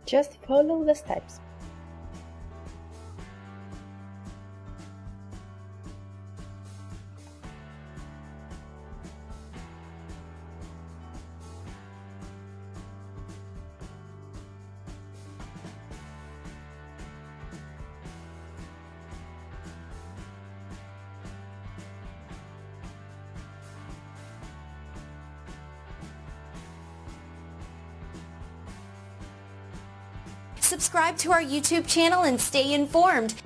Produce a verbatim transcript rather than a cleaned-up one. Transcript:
Just follow the steps. Subscribe to our YouTube channel and stay informed.